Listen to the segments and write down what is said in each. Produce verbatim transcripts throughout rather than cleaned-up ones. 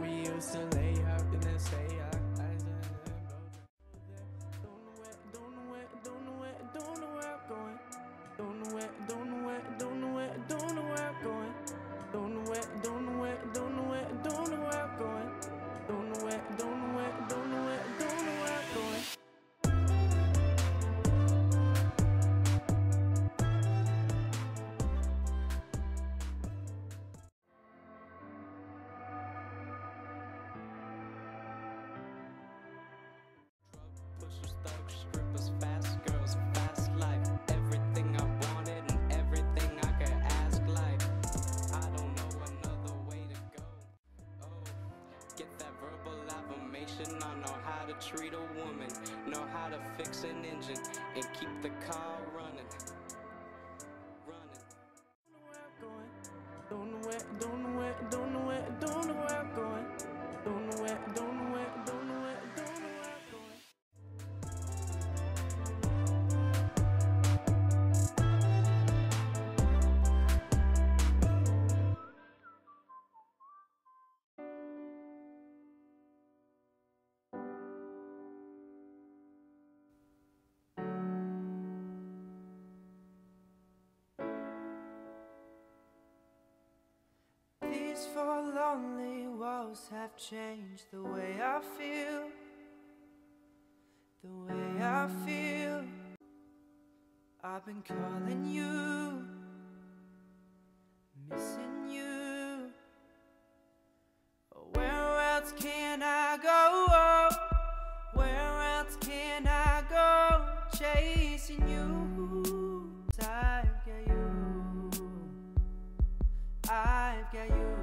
We used to lay up and then stay up. Don't know where, don't know where, don't know where I'm going. Don't know where, don't know where, don't know where, don't know where I'm going. Don't know where, don't know where, don't know where, don't know where I'm going. Don't know where, don't know where, don't know where, don't know where I'm going. Pushers, thugs, strippers, fast girls, fast life. Everything I wanted and everything I could ask life. I don't know another way to go. Oh, get that verbal affirmation. I know how to treat a woman, know how to fix an engine, and keep the car running. Running. Don't know where, don't know where, don't know where, don't know where I'm going. Don't know where, don't know where, don't know where, don't know where I'm going. These four lonely walls have changed the way I feel. The way I feel. I've been calling you, missing you. Where else can I go? Where else can I go? Chasing you. I've got you. I've got you.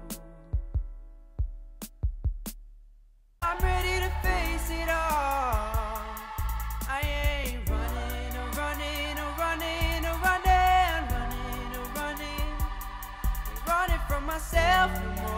I'm ready to face it all. I ain't running, or running, or running, or running, running, or running, running from myself no more.